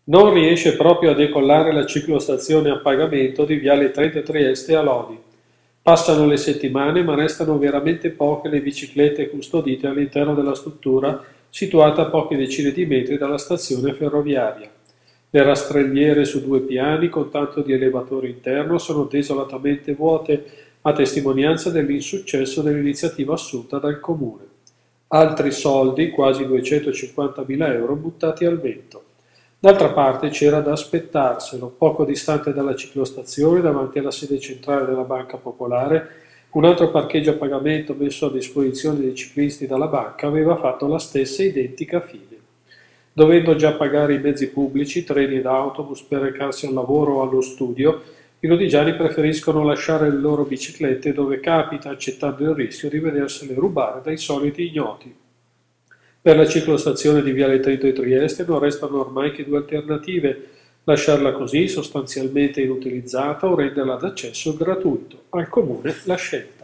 Non riesce proprio a decollare la ciclostazione a pagamento di Viale Trento Trieste a Lodi. Passano le settimane, ma restano veramente poche le biciclette custodite all'interno della struttura situata a poche decine di metri dalla stazione ferroviaria. Le rastrelliere su due piani, con tanto di elevatore interno, sono desolatamente vuote, a testimonianza dell'insuccesso dell'iniziativa assunta dal comune. Altri soldi, quasi 250.000 euro, buttati al vento. D'altra parte c'era da aspettarselo, poco distante dalla ciclostazione, davanti alla sede centrale della Banca Popolare, un altro parcheggio a pagamento messo a disposizione dei ciclisti dalla banca aveva fatto la stessa identica fine. Dovendo già pagare i mezzi pubblici, treni ed autobus per recarsi al lavoro o allo studio, i lodigiani preferiscono lasciare le loro biciclette dove capita, accettando il rischio di vedersele rubare dai soliti ignoti. Per la ciclostazione di Viale Trento e Trieste non restano ormai che due alternative: lasciarla così, sostanzialmente inutilizzata, o renderla d'accesso gratuito. Al comune la scelta.